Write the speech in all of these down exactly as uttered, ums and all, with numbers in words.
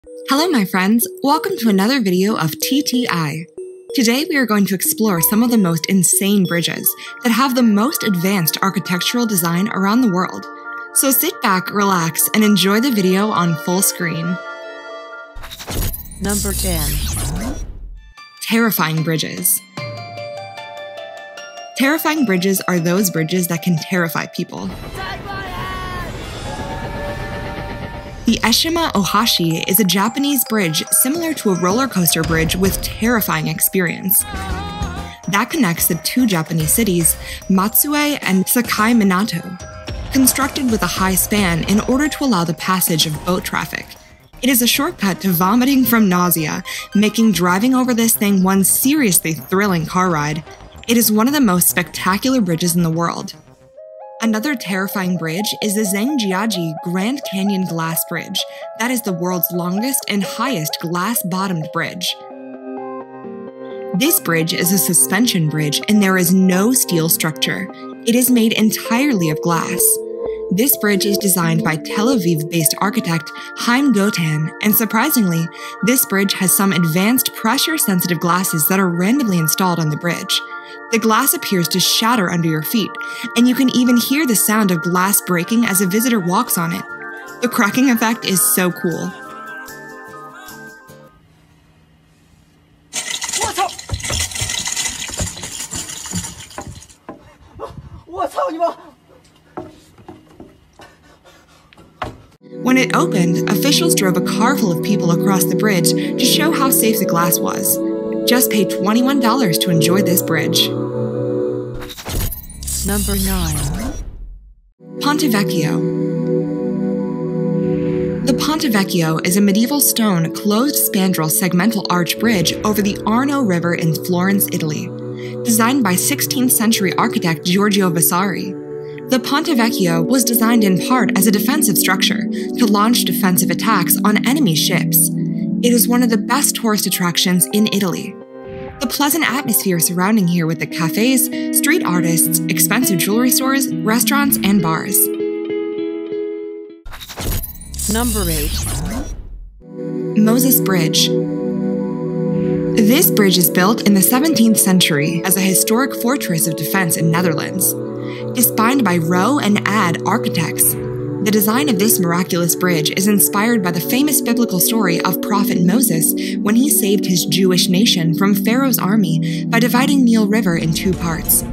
Hello my friends, welcome to another video of T T I. Today we are going to explore some of the most insane bridges that have the most advanced architectural design around the world. So sit back, relax, and enjoy the video on full screen. Number ten. Terrifying bridges. Terrifying bridges are those bridges that can terrify people. The Eshima Ohashi is a Japanese bridge similar to a roller coaster bridge with terrifying experience. That connects the two Japanese cities, Matsue and Sakai Minato, constructed with a high span in order to allow the passage of boat traffic. It is a shortcut to vomiting from nausea, making driving over this thing one seriously thrilling car ride. It is one of the most spectacular bridges in the world. Another terrifying bridge is the Zhangjiajie Grand Canyon Glass Bridge. That is the world's longest and highest glass-bottomed bridge. This bridge is a suspension bridge and there is no steel structure. It is made entirely of glass. This bridge is designed by Tel Aviv-based architect Haim Gotan, and surprisingly, this bridge has some advanced pressure-sensitive glasses that are randomly installed on the bridge. The glass appears to shatter under your feet, and you can even hear the sound of glass breaking as a visitor walks on it. The cracking effect is so cool. When it opened, officials drove a car full of people across the bridge to show how safe the glass was. Just pay twenty-one dollars to enjoy this bridge. Number nine. Ponte Vecchio. The Ponte Vecchio is a medieval stone closed-spandrel segmental arch bridge over the Arno River in Florence, Italy, designed by sixteenth century architect Giorgio Vasari. The Ponte Vecchio was designed in part as a defensive structure to launch defensive attacks on enemy ships. It is one of the best tourist attractions in Italy. The pleasant atmosphere surrounding here with the cafes, street artists, expensive jewelry stores, restaurants, and bars. Number eight. Moses Bridge. This bridge is built in the seventeenth century as a historic fortress of defense in Netherlands. Designed by Rowe and Ad architects, the design of this miraculous bridge is inspired by the famous biblical story of Prophet Moses when he saved his Jewish nation from Pharaoh's army by dividing Nile River in two parts.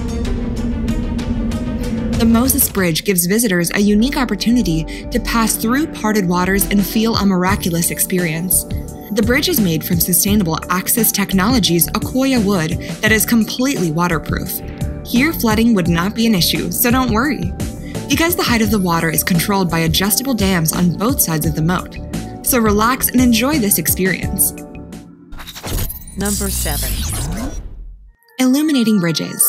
The Moses Bridge gives visitors a unique opportunity to pass through parted waters and feel a miraculous experience. The bridge is made from sustainable Access Technologies Akoya wood that is completely waterproof. Here, flooding would not be an issue, so don't worry. Because the height of the water is controlled by adjustable dams on both sides of the moat. So relax and enjoy this experience. Number seven. Illuminating Bridges.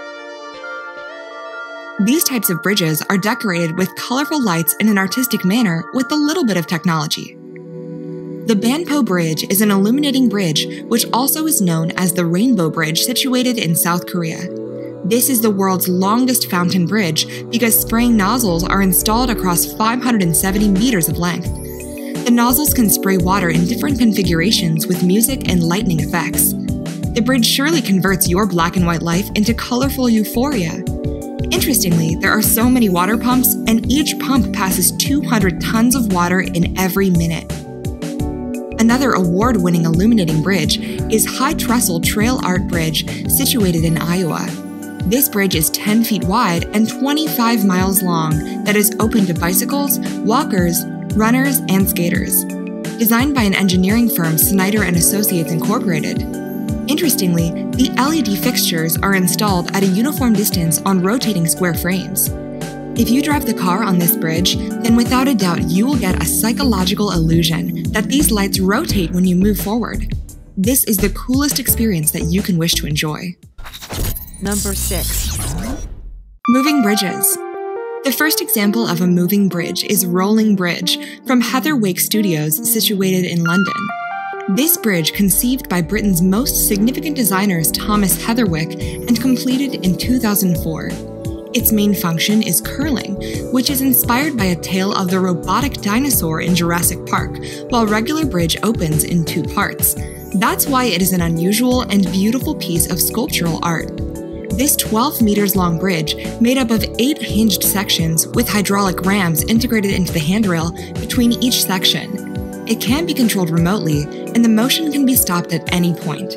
These types of bridges are decorated with colorful lights in an artistic manner with a little bit of technology. The Banpo Bridge is an illuminating bridge which also is known as the Rainbow Bridge situated in South Korea. This is the world's longest fountain bridge because spraying nozzles are installed across five hundred seventy meters of length. The nozzles can spray water in different configurations with music and lightning effects. The bridge surely converts your black and white life into colorful euphoria. Interestingly, there are so many water pumps, and each pump passes two hundred tons of water in every minute. Another award-winning illuminating bridge is High Trestle Trail Art Bridge situated in Iowa. This bridge is ten feet wide and twenty-five miles long that is open to bicycles, walkers, runners, and skaters. Designed by an engineering firm Snyder and Associates Incorporated. Interestingly, the L E D fixtures are installed at a uniform distance on rotating square frames. If you drive the car on this bridge, then without a doubt you will get a psychological illusion that these lights rotate when you move forward. This is the coolest experience that you can wish to enjoy. Number six. Moving bridges. The first example of a moving bridge is Rolling Bridge from Heather Wake Studios situated in London. This bridge, conceived by Britain's most significant designers Thomas Heatherwick and completed in two thousand four. Its main function is curling, which is inspired by a tale of the robotic dinosaur in Jurassic Park, while regular bridge opens in two parts. That's why it is an unusual and beautiful piece of sculptural art. This twelve meters long bridge, made up of eight hinged sections with hydraulic rams integrated into the handrail between each section. It can be controlled remotely, and the motion can be stopped at any point.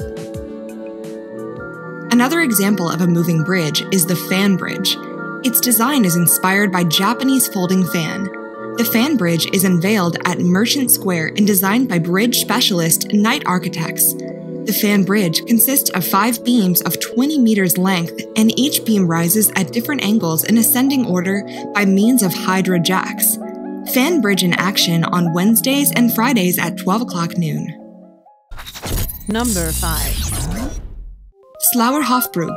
Another example of a moving bridge is the fan bridge. Its design is inspired by Japanese folding fan. The fan bridge is unveiled at Merchant Square and designed by bridge specialist Knight Architects. The fan bridge consists of five beams of twenty meters length, and each beam rises at different angles in ascending order by means of Hydra jacks. Fan bridge in action on Wednesdays and Fridays at twelve o'clock noon. Number five. Slauer Hofburg.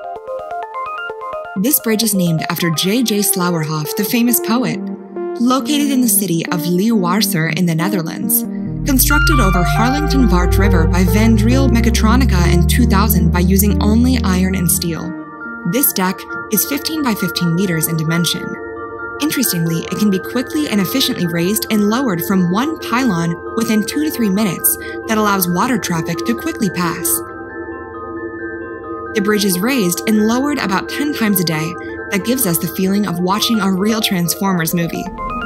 This bridge is named after J J Slauerhoff, the famous poet. Located in the city of Leeuwarden in the Netherlands. Constructed over Harlington-Vaart River by Van Driel Mechatronica in two thousand by using only iron and steel. This deck is fifteen by fifteen meters in dimension. Interestingly, it can be quickly and efficiently raised and lowered from one pylon within two to three minutes that allows water traffic to quickly pass. The bridge is raised and lowered about ten times a day. That gives us the feeling of watching a real Transformers movie.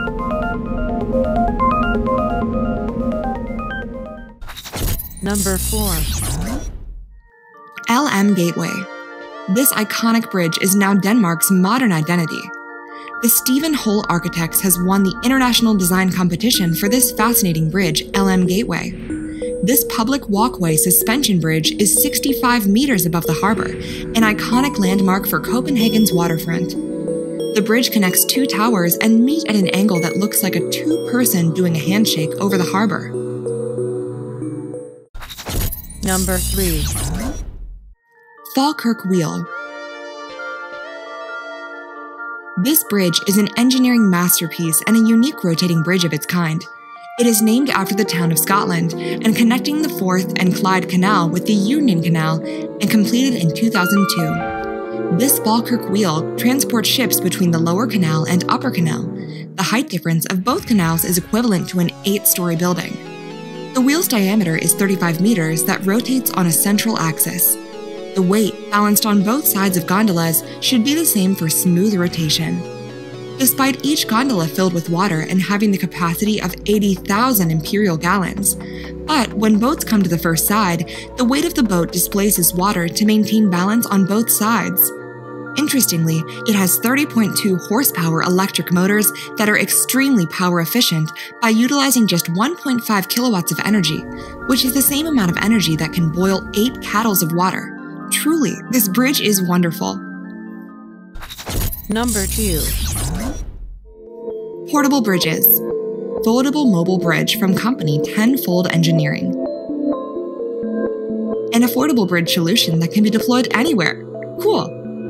Number four. L M Gateway. This iconic bridge is now Denmark's modern identity. The Stephen Hull Architects has won the international design competition for this fascinating bridge, L M Gateway. This public walkway suspension bridge is sixty-five meters above the harbor, an iconic landmark for Copenhagen's waterfront. The bridge connects two towers and meet at an angle that looks like a two-person doing a handshake over the harbor. Number three. Falkirk Wheel. This bridge is an engineering masterpiece and a unique rotating bridge of its kind. It is named after the town of Scotland and connecting the Forth and Clyde Canal with the Union Canal and completed in two thousand two. This Falkirk Wheel transports ships between the Lower Canal and Upper Canal. The height difference of both canals is equivalent to an eight-story building. The wheel's diameter is thirty-five meters that rotates on a central axis. The weight, balanced on both sides of gondolas, should be the same for smooth rotation. Despite each gondola filled with water and having the capacity of eighty thousand imperial gallons. But when boats come to the first side, the weight of the boat displaces water to maintain balance on both sides. Interestingly, it has thirty point two horsepower electric motors that are extremely power efficient by utilizing just one point five kilowatts of energy, which is the same amount of energy that can boil eight kettles of water. Truly, this bridge is wonderful. Number two. Portable bridges. Foldable-Mobile-Bridge from company Tenfold Engineering. An affordable bridge solution that can be deployed anywhere. Cool.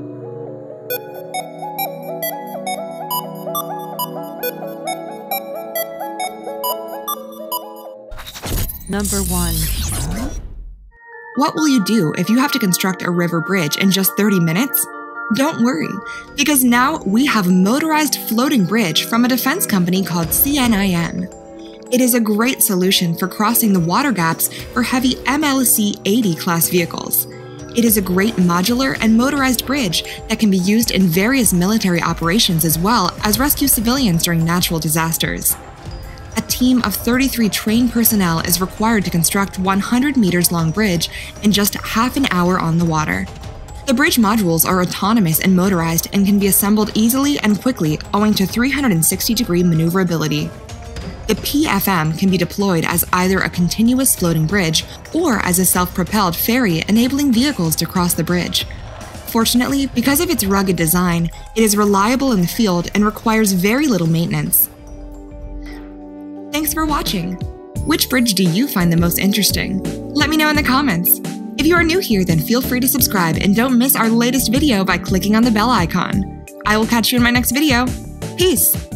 Number one. What will you do if you have to construct a river bridge in just thirty minutes? Don't worry, because now we have a motorized floating bridge from a defense company called C N I M. It is a great solution for crossing the water gaps for heavy M L C eighty class vehicles. It is a great modular and motorized bridge that can be used in various military operations as well as rescue civilians during natural disasters. A team of thirty-three trained personnel is required to construct one hundred meters long bridge in just half an hour on the water. The bridge modules are autonomous and motorized and can be assembled easily and quickly owing to three hundred sixty degree maneuverability. The P F M can be deployed as either a continuous floating bridge or as a self-propelled ferry enabling vehicles to cross the bridge. Fortunately, because of its rugged design, it is reliable in the field and requires very little maintenance. Thanks for watching! Which bridge do you find the most interesting? Let me know in the comments! If you are new here, then feel free to subscribe and don't miss our latest video by clicking on the bell icon. I will catch you in my next video. Peace!